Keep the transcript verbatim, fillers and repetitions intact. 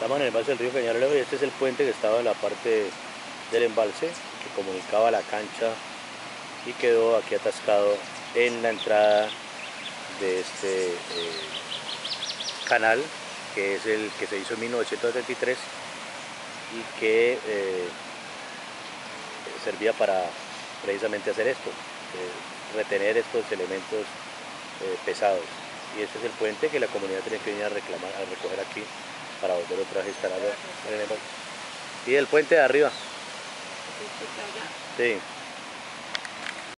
Estamos en el embalse del río Cañarejo y este es el puente que estaba en la parte del embalse que comunicaba la cancha y quedó aquí atascado en la entrada de este eh, canal, que es el que se hizo en mil novecientos setenta y tres y que eh, servía para precisamente hacer esto, eh, retener estos elementos eh, pesados. Y este es el puente que la comunidad tiene que venir a reclamar, a recoger aquí para volver otra vez a instalarlo en el embalse. Y el puente de arriba. Sí.